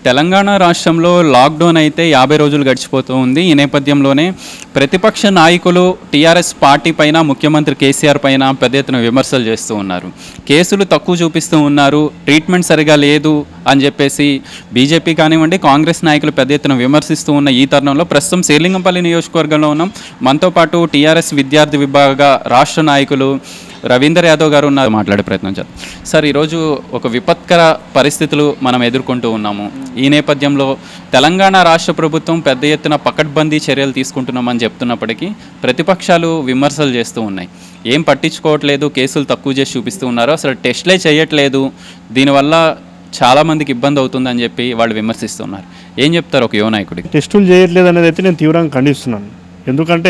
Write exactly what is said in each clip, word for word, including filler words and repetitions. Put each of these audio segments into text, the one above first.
తెలంగాణ రాష్ట్రంలో లాక్డౌన్ అయితే యాభై రోజులు గడిచిపోతూ ఉంది. ఈ నేపథ్యంలోనే ప్రతిపక్ష నాయకులు టీఆర్ఎస్ పార్టీ పైన, ముఖ్యమంత్రి కేసీఆర్ పైన పెద్ద ఎత్తున విమర్శలు చేస్తూ ఉన్నారు. కేసులు తక్కువ చూపిస్తూ ఉన్నారు, ట్రీట్మెంట్ సరిగా లేదు అని చెప్పేసి బీజేపీ కానివ్వండి, కాంగ్రెస్ నాయకులు పెద్ద ఎత్తున విమర్శిస్తూ ఉన్న ఈ తరుణంలో ప్రస్తుతం శేర్లింగంపల్లి నియోజకవర్గంలో ఉన్నాం. మనతో పాటు టీఆర్ఎస్ విద్యార్థి విభాగ రాష్ట్ర నాయకులు రవీందర్ యాదవ్ గారు ఉన్నారు. మాట్లాడే ప్రయత్నం చేద్దాం. సార్, ఈరోజు ఒక విపత్కర పరిస్థితులు మనం ఎదుర్కొంటూ ఉన్నాము. ఈ నేపథ్యంలో తెలంగాణ రాష్ట్ర ప్రభుత్వం పెద్ద ఎత్తున పకడ్బందీ చర్యలు తీసుకుంటున్నామని చెప్తున్నప్పటికీ ప్రతిపక్షాలు విమర్శలు చేస్తూ ఉన్నాయి. ఏం పట్టించుకోవట్లేదు, కేసులు తక్కువ చేసి చూపిస్తూ ఉన్నారు, అసలు టెస్ట్లే చేయట్లేదు, దీనివల్ల చాలామందికి ఇబ్బంది అవుతుందని చెప్పి వాళ్ళు విమర్శిస్తున్నారు. ఏం చెప్తారు ఒక యువ నాయకుడికి? టెస్టులు చేయట్లేదు అనేది అయితే నేను తీవ్రంగా ఖండిస్తున్నాను. ఎందుకంటే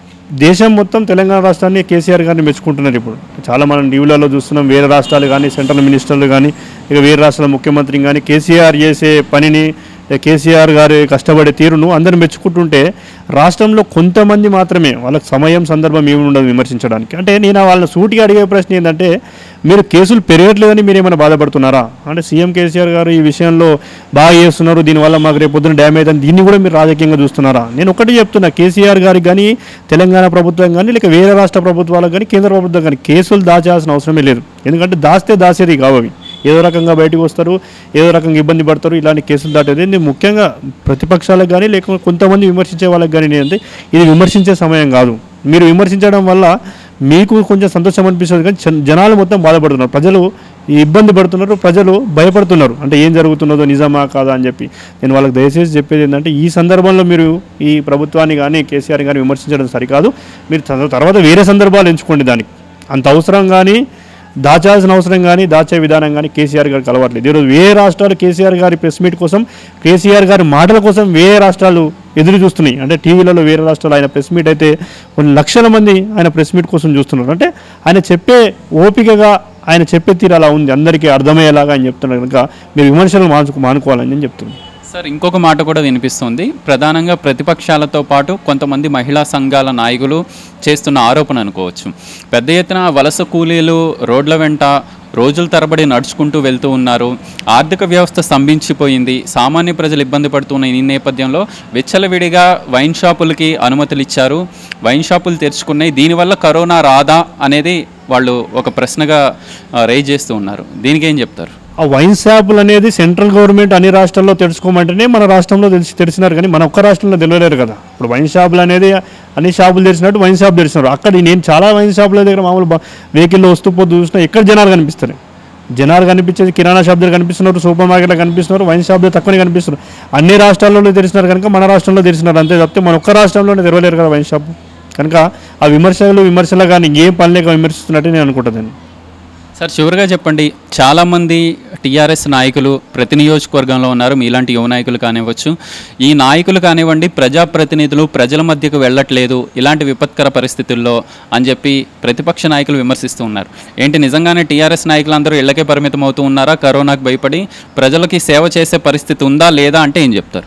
దేశం మొత్తం తెలంగాణ రాష్ట్రాన్ని కేసీఆర్ గారిని మెచ్చుకుంటున్నారు. ఇప్పుడు చాలా మనం టీవీలలో చూస్తున్నాం. వేరే రాష్ట్రాలు కానీ, సెంట్రల్ మినిస్టర్లు కానీ, ఇక వేరే రాష్ట్రాల ముఖ్యమంత్రి కానీ కేసీఆర్ చేసే పనిని, కేసీఆర్ గారి కష్టపడే తీరును అందరూ మెచ్చుకుంటుంటే రాష్ట్రంలో కొంతమంది మాత్రమే, వాళ్ళకి సమయం సందర్భం ఏమి ఉండదు విమర్శించడానికి. అంటే నేను వాళ్ళని సూటిగా అడిగే ప్రశ్న ఏంటంటే, మీరు కేసులు పెరగట్లేదని మీరు ఏమైనా బాధపడుతున్నారా? అంటే సీఎం కేసీఆర్ గారు ఈ విషయంలో బాగా చేస్తున్నారు, దీనివల్ల మాకు రేపు పొద్దున డ్యామేజ్ అని దీన్ని కూడా మీరు రాజకీయంగా చూస్తున్నారా? నేను ఒకటి చెప్తున్నా, కేసీఆర్ గారికి కానీ, తెలంగాణ ప్రభుత్వం కానీ, లేక వేరే రాష్ట్ర ప్రభుత్వాలకు కానీ, కేంద్ర ప్రభుత్వం కానీ కేసులు దాచాల్సిన అవసరమే లేదు. ఎందుకంటే దాస్తే దాసేది కావవి, ఏదో రకంగా బయటకు వస్తారు, ఏదో రకంగా ఇబ్బంది పడతారు. ఇలాంటి కేసులు దాటేది ముఖ్యంగా ప్రతిపక్షాలకు కానీ, లేకపోతే కొంతమంది విమర్శించే వాళ్ళకి కానీ ఏంటంటే ఇది విమర్శించే సమయం కాదు. మీరు విమర్శించడం వల్ల మీకు కొంచెం సంతోషం అనిపిస్తుంది, కానీ జనాలు మొత్తం బాధపడుతున్నారు, ప్రజలు ఇబ్బంది పడుతున్నారు, ప్రజలు భయపడుతున్నారు. అంటే ఏం జరుగుతున్నదో నిజమా కాదా అని చెప్పి నేను వాళ్ళకి దయచేసి చెప్పేది ఏంటంటే, ఈ సందర్భంలో మీరు ఈ ప్రభుత్వాన్ని కానీ, కేసీఆర్ కానీ విమర్శించడం సరికాదు. మీరు తర్వాత వేరే సందర్భాలు ఎంచుకోండి. దానికి అంత అవసరం కానీ, దాచాల్సిన అవసరం కానీ, దాచే విధానం కానీ కేసీఆర్ గారికి అలవాట్లేదు. ఈరోజు వేరే రాష్ట్రాలు కేసీఆర్ గారి ప్రెస్ మీట్ కోసం, కేసీఆర్ గారి మాటల కోసం వేరే రాష్ట్రాలు ఎదురు చూస్తున్నాయి. అంటే టీవీలలో వేరే రాష్ట్రాలు ఆయన ప్రెస్ మీట్ అయితే కొన్ని లక్షల మంది ఆయన ప్రెస్ మీట్ కోసం చూస్తున్నారు. అంటే ఆయన చెప్పే ఓపికగా, ఆయన చెప్పే తీరు అలా ఉంది, అందరికీ అర్థమయ్యేలాగా ఆయన చెప్తున్నారు. కనుక మీరు విమర్శలు మానుకు మానుకోవాలని నేను చెప్తున్నాను. సార్, ఇంకొక మాట కూడా వినిపిస్తుంది. ప్రధానంగా ప్రతిపక్షాలతో పాటు కొంతమంది మహిళా సంఘాల నాయకులు చేస్తున్న ఆరోపణ అనుకోవచ్చు. పెద్ద ఎత్తున వలస కూలీలు రోడ్ల వెంట రోజుల తరబడి నడుచుకుంటూ వెళ్తూ ఉన్నారు, ఆర్థిక వ్యవస్థ స్తంభించిపోయింది, సామాన్య ప్రజలు ఇబ్బంది పడుతున్న ఈ నేపథ్యంలో విచ్చలవిడిగా వైన్ షాపులకి అనుమతులు ఇచ్చారు, వైన్ షాపులు తెరుచుకున్నాయి, దీనివల్ల కరోనా రాదా అనేది వాళ్ళు ఒక ప్రశ్నగా రైజ్ చేస్తూ ఉన్నారు. దీనికి ఏం చెప్తారు? ఆ వైన్ షాపులు అనేది సెంట్రల్ గవర్నమెంట్ అన్ని రాష్ట్రాల్లో తెలుసుకోమంటేనే మన రాష్ట్రంలో తెలిసి తెలిసినారు, కానీ మన ఒక్క రాష్ట్రంలో తెలియలేరు కదా. ఇప్పుడు వైన్ షాపులు అనేది అన్ని షాపులు తెరిచినట్టు వైన్ షాప్ తెరిచినారు. అక్కడ నేను చాలా వైన్ షాపుల దగ్గర మామూలు వెహికల్లో వస్తూ పోతూ చూసినా ఎక్కడ జనాలు కనిపిస్తారు. జనాలు కనిపించేది కిరాణా షాప్ దగ్గర కనిపిస్తున్నారు, సూపర్ మార్కెట్లో కనిపిస్తున్నారు, వైన్ షాప్ దగ్గర తక్కువనే కనిపిస్తున్నారు. అన్ని రాష్ట్రాల్లో తెరిచినారు కనుక మన రాష్ట్రంలో తెరిచినారు, అంతే తప్పితే మన ఒక్క రాష్ట్రంలోనే తెరవలేరు కదా వైన్ షాప్. కనుక ఆ విమర్శలు విమర్శలు కానీ ఏం పని లేక విమర్శిస్తున్నట్టు నేను అనుకుంటాను. సార్, చివరిగా చెప్పండి, చాలామంది టీఆర్ఎస్ నాయకులు ప్రతి నియోజకవర్గంలో ఉన్నారు, మీలాంటి యువ నాయకులు కానివ్వచ్చు, ఈ నాయకులు కానివ్వండి, ప్రజాప్రతినిధులు ప్రజల మధ్యకు వెళ్ళట్లేదు ఇలాంటి విపత్కర పరిస్థితుల్లో అని చెప్పి ప్రతిపక్ష నాయకులు విమర్శిస్తూ ఉన్నారు. ఏంటి, నిజంగానే టీఆర్ఎస్ నాయకులందరూ ఇళ్లకే పరిమితం అవుతూ ఉన్నారా? కరోనాకు భయపడి ప్రజలకి సేవ చేసే పరిస్థితి ఉందా లేదా అంటే ఏం చెప్తారు?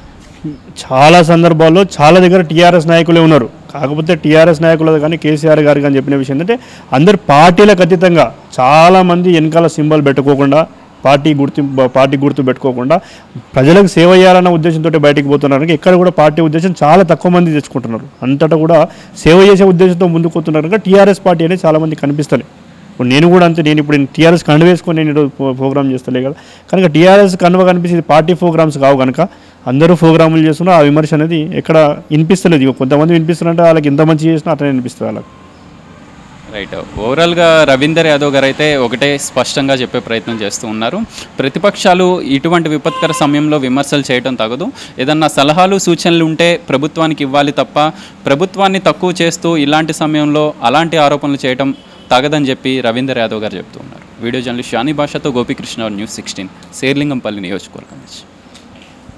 చాలా సందర్భాల్లో చాలా దగ్గర టీఆర్ఎస్ నాయకులే ఉన్నారు. కాకపోతే టీఆర్ఎస్ నాయకులు కానీ, కేసీఆర్ గారు కానీ చెప్పిన విషయం ఏంటంటే, అందరు పార్టీలకు అతీతంగా చాలామంది వెనకాల సింబల్ పెట్టుకోకుండా, పార్టీ గుర్తు పార్టీ గుర్తు పెట్టుకోకుండా ప్రజలకు సేవ చేయాలన్న ఉద్దేశంతో బయటికి పోతున్నారు. ఎక్కడ కూడా పార్టీ ఉద్దేశం చాలా తక్కువ మంది తెచ్చుకుంటున్నారు. అంతటా కూడా సేవ చేసే ఉద్దేశంతో ముందుకు పోతున్నారు. కనుక టీఆర్ఎస్ పార్టీ అనేది చాలామంది కనిపిస్తలే. ఇప్పుడు నేను కూడా అంతే, నేను ఇప్పుడు టీఆర్ఎస్ కండువ వేసుకొని నేను ఈరోజు ప్రోగ్రామ్ చేస్తలే కదా. కనుక టీఆర్ఎస్ కండువ కనిపించేది పార్టీ ప్రోగ్రామ్స్ కావు కనుక అందరూ ప్రోగ్రాములు చేస్తున్నారు. ఆ విమర్శ అనేది ఎక్కడ వినిపిస్తలేదు. కొంతమంది వినిపిస్తున్నారంటే వాళ్ళకి ఎంత మంచి చేసినా అట్లనే వినిపిస్తుంది వాళ్ళకి. రైట్. ఓవరాల్గా రవీందర్ యాదవ్ గారు అయితే ఒకటే స్పష్టంగా చెప్పే ప్రయత్నం చేస్తూ ఉన్నారు, ప్రతిపక్షాలు ఇటువంటి విపత్కర సమయంలో విమర్శలు చేయడం తగదు, ఏదన్నా సలహాలు సూచనలు ఉంటే ప్రభుత్వానికి ఇవ్వాలి తప్ప ప్రభుత్వాన్ని తక్కువ చేస్తూ ఇలాంటి సమయంలో అలాంటి ఆరోపణలు చేయడం తగదని చెప్పి రవీందర్ యాదవ్ గారు చెప్తూ ఉన్నారు. వీడియో జర్నలిస్ట్ షానీ భాషతో గోపీకృష్ణ, న్యూస్ సిక్స్టీన్, శేర్లింగంపల్లి నియోజకవర్గం నుంచి.